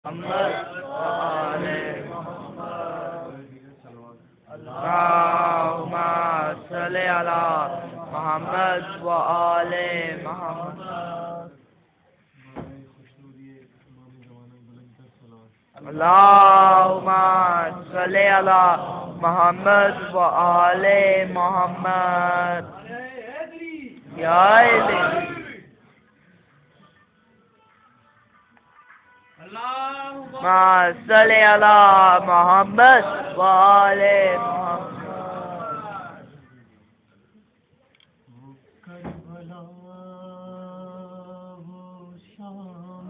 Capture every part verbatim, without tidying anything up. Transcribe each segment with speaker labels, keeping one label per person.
Speaker 1: محمد وآل محمد اللهم صل على محمد وآل محمد اللهم صل على محمد وآل محمد یا الہی اللهم صل على محمد وآل محمد
Speaker 2: کربلا وہ شام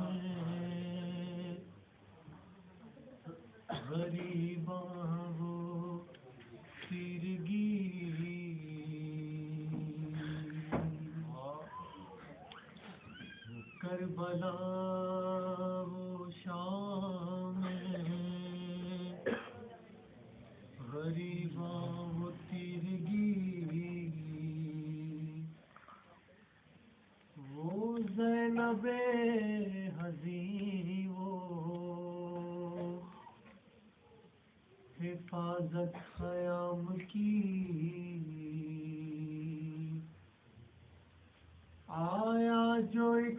Speaker 2: غریباں وہ تیرگی کربلا وہ شام غریباں وہ تیرگی وہ زینب حزین وہ حفاظت خیام کی آیا جو ایک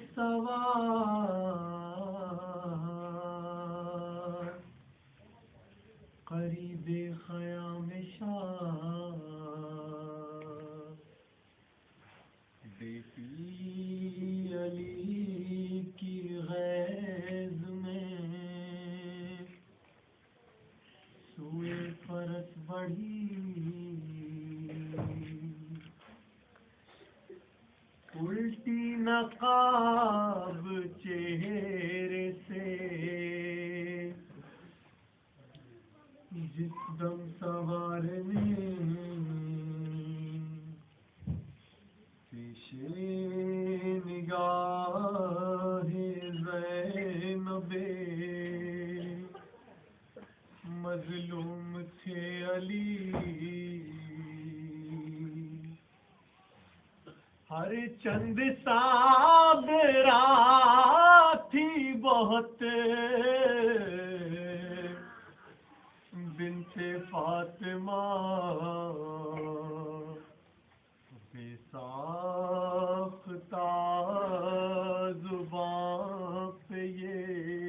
Speaker 2: سوار قریب خیام شاہ دیکھی علی کی غیظ میں سوئے فرس بڑھی الٹی نقاب چہرے سے جس دم سوار نے پیش نگاہ زینب مظلوم تھے علی ہر چند صابرہ تھی بہت بنت فاطمہ بے ساختہ زبان پہ یہ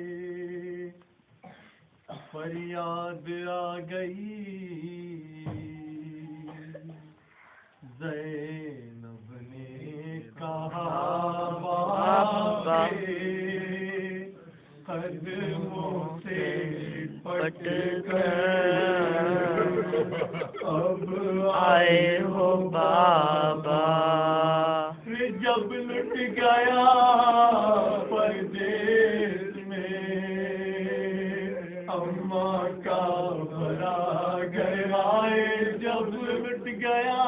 Speaker 2: فریاد آ گئی زینب نے کہا باپ کے قدموں سے پٹ کر اب
Speaker 1: آئے ہو بابا
Speaker 2: جب لٹ گیا پردیس میں اماں کا بھرا گیا جب لٹ گیا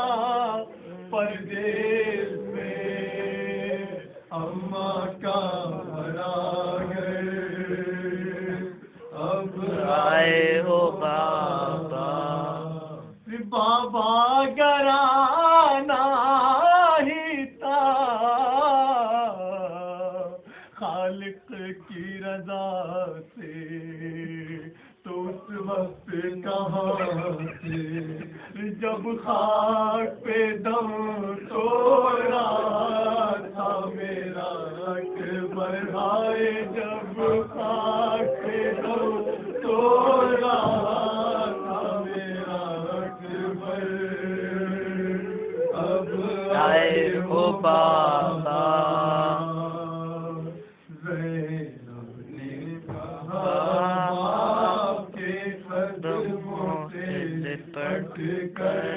Speaker 2: پردیس میں اماں کا بھرا گئے اب
Speaker 1: آئے ہو بابا
Speaker 2: بابا گرانا ہی تھا خالق کی رضا سے تو اس وقت کہاں سے جب خاک پہ دم توڑا تھا میرا اکبر بھائی جب خاک پہ دم توڑا تھا میرا اکبر اب
Speaker 1: آئے ہو بابا
Speaker 2: زینب نے کہا کے قدموں سے لپٹ کر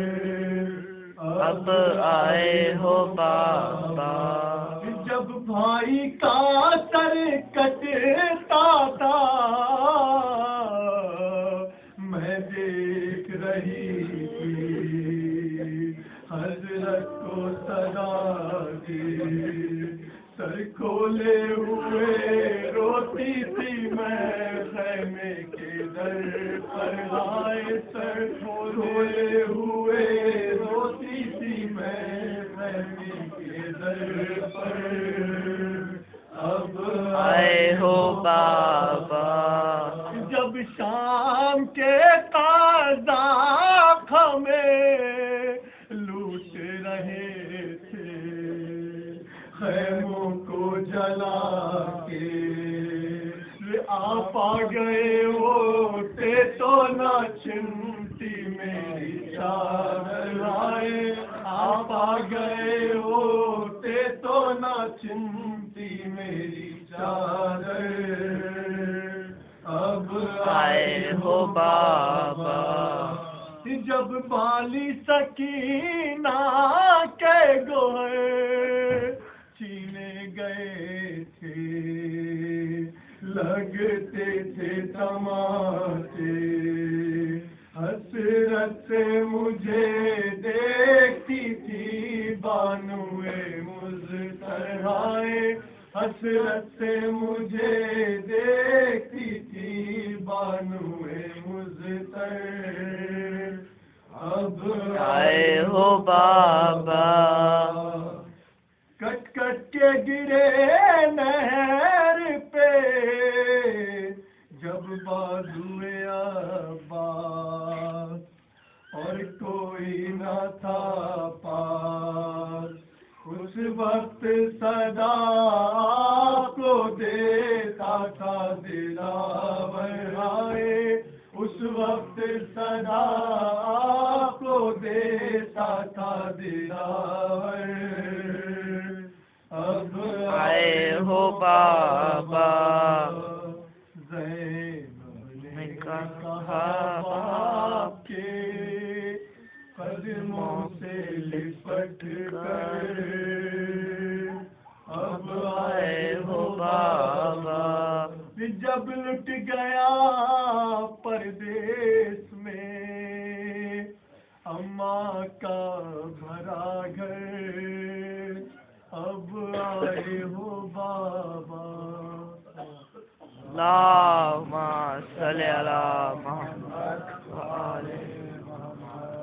Speaker 1: اب آئے ہو بابا
Speaker 2: جب بھائی کا سر کٹتا تھا میں دیکھ رہی تھی حضرت کو صدا دی سر کھولے ہوئے روتی تھی میں خیمے کے در پر آئے سر کھولے ہوئے روتی تھی میں خیمے کے در پر اب
Speaker 1: آئے ہو بابا
Speaker 2: شام کے قذاق ہمیں لوٹ رہے تھے، خیموں کو جلا کے آپ آ گئے ہوتے تو نہ چنتی میری چادر آئے، آپ آ گئے ہوتے تو نہ چنتی میری چادر، اب
Speaker 1: آئے ہو بابا،
Speaker 2: جب بالی سکینہ کے گوہر چینے گئے تھے، لگتے تھے تماشے، حسرت سے مجھے دیکھتی تھی بانوئے مزترائے، حسرت سے مجھے دیکھتی تھی بانوئے مزتر، اب
Speaker 1: آئے ہو بابا،
Speaker 2: کٹ کٹ کے گرے نہر پہ جب بازوئے عباس، اور کوئی نہ تھا پاس، اس وقت صدا کو دیتا تھا دلاور آئے، اس وقت صدا کو دیتا تھا دلاور، اب
Speaker 1: آئے ہو بابا،
Speaker 2: زینب نے
Speaker 1: کہا
Speaker 2: کہا باپ کے قدموں سے لپٹ کر، اب آئے ہو بابا، جب لٹ گیا پردیس میں اماں کا بھرا گھر، اب آئے ہو بابا،
Speaker 1: اللہم صلی علی